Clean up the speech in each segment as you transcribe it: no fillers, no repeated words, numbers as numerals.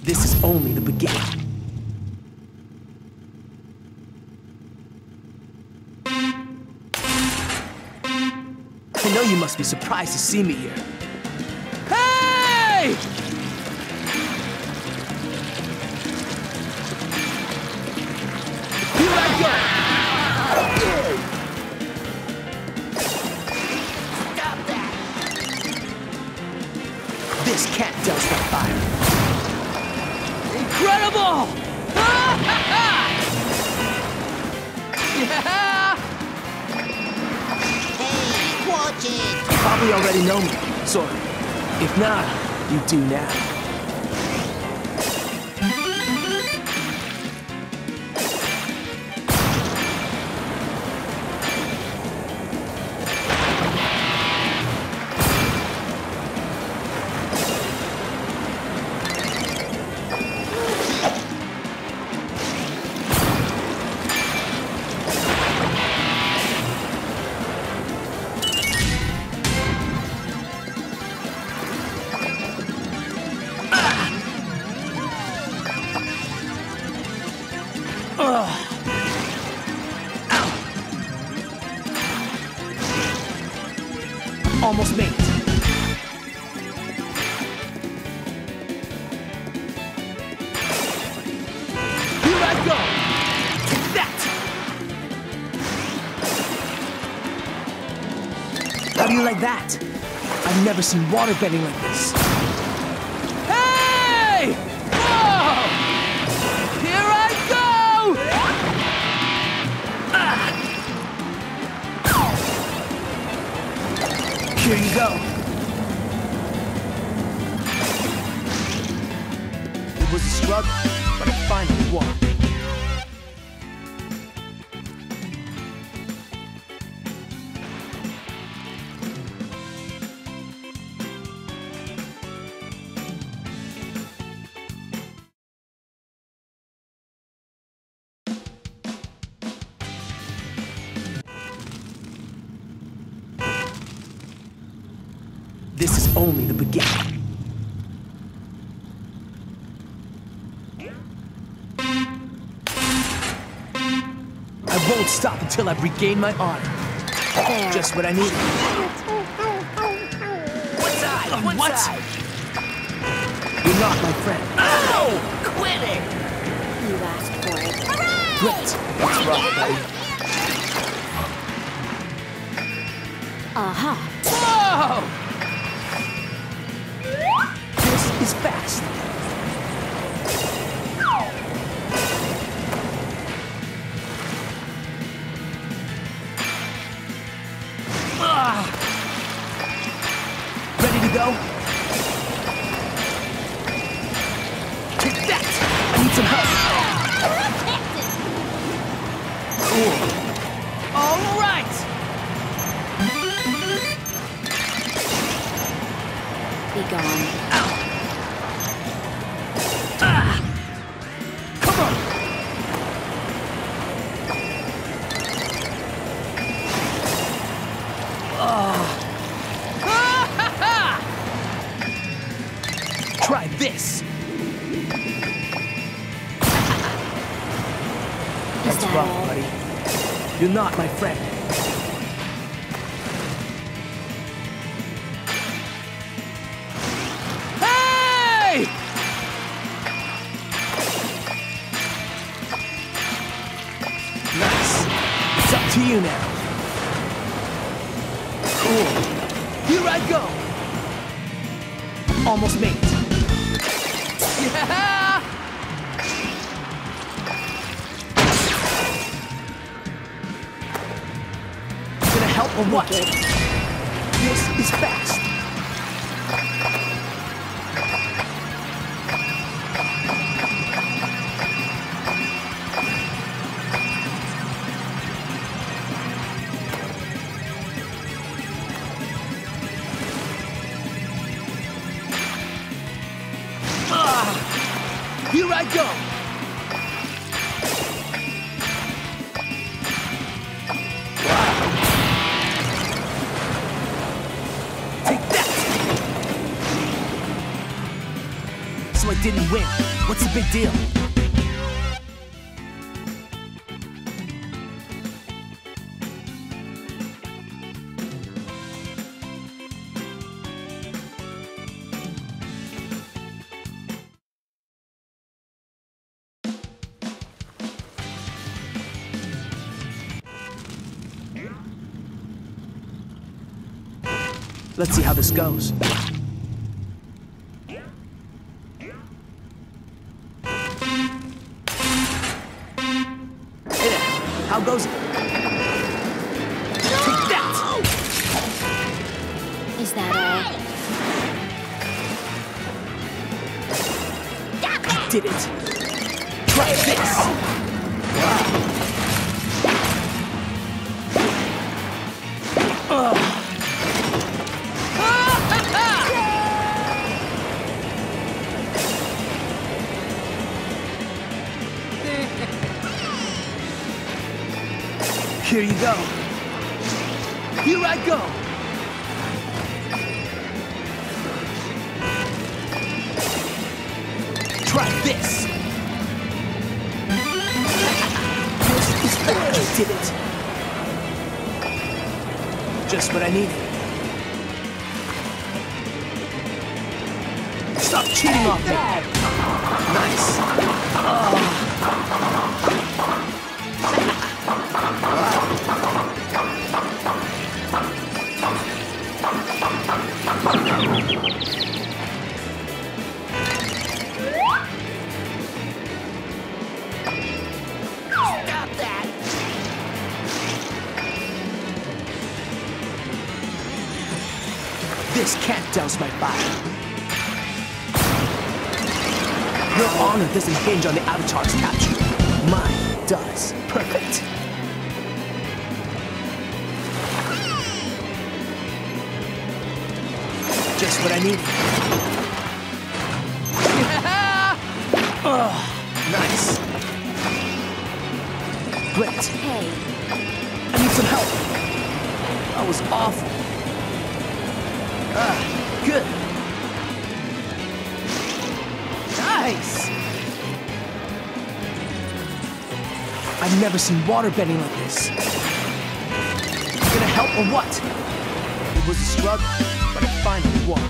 This is only the beginning. I know you must be surprised to see me here. Hey! Here I go! Stop that! This cat does the fire. Incredible! Yeah! Hey, watch it! You probably already know me, sort of. If not, you do now. Almost made it. Here I go! Take that! How do you like that? I've never seen water bending like this. Hey! Whoa! Here I go! Here you go. It was a struggle, but I finally won. This is only the beginning. I won't stop until I've regained my honor. Just what I need. One side, one side. You're not my friend. Oh! Quit it! You asked for it. Great. That's rough, buddy. Aha. Whoa! This is fast. Ready to go? Take that! I need some help. Cool. All right! Be gone. Come on! Try this! That's that rough, all? buddy. You're not my friend. Hey! Nice. It's up to you now. Cool. Here I go. Almost made it. Yeah! Gonna help or what? This is fast. Here I go! Wow! Take that! So I didn't win. What's the big deal? Let's see how this goes. Hey there, how goes it? Take that! Is that all? I did it! Try this! Here you go. Here I go. Try this. This is what you did it. Just what I needed. Stop cheating off me. Nice. Stop that! This can't douse my fire. Your honor doesn't hinge on the Avatar's capture. Mine does. Perfect. Just what I need. Oh, nice. Great. Hey, I need some help. That was awful. Good. Nice. I've never seen water bending like this. You gonna help or what? It was a struggle, but I finally won.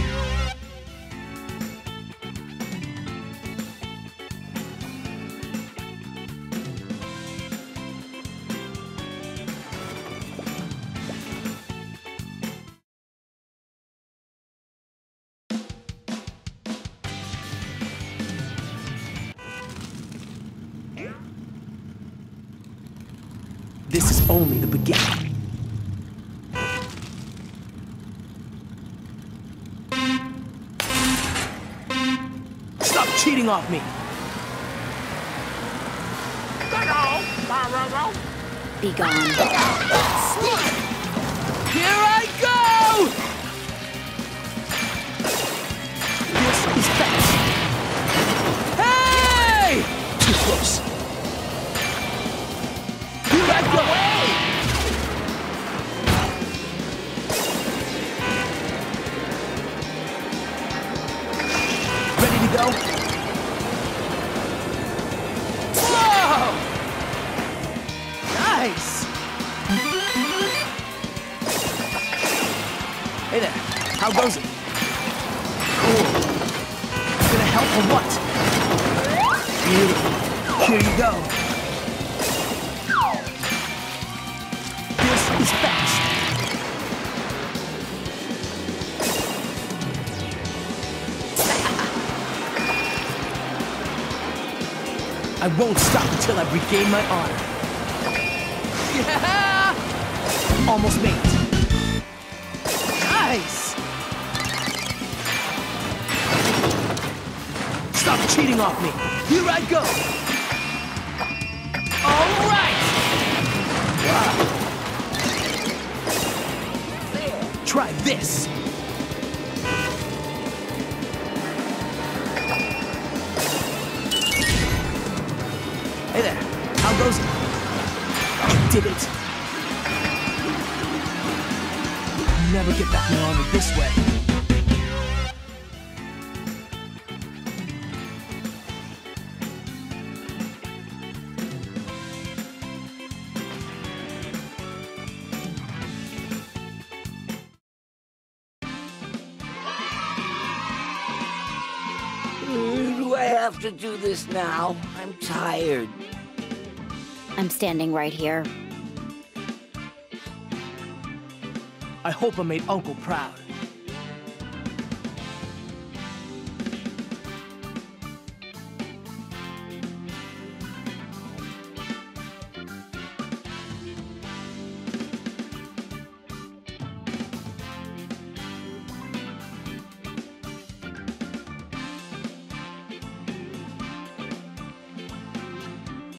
This is only the beginning. Stop cheating off me! be gone. Here I go! This is fast. Hey! Too close. Here I go! Ready to go? Whoa! Nice! Hey there, how goes it? Cool. Gonna help or what? Beautiful. Here you go. This is fast. I won't stop until I've regained my honor. Yeah! Almost made it. Nice! Stop cheating off me. Here I go. All right! Wow. Try this. Hey there, how goes it? I did it. I'll never get back my honor this way. have to do this now. I'm tired. I'm standing right here. I hope I made Uncle proud.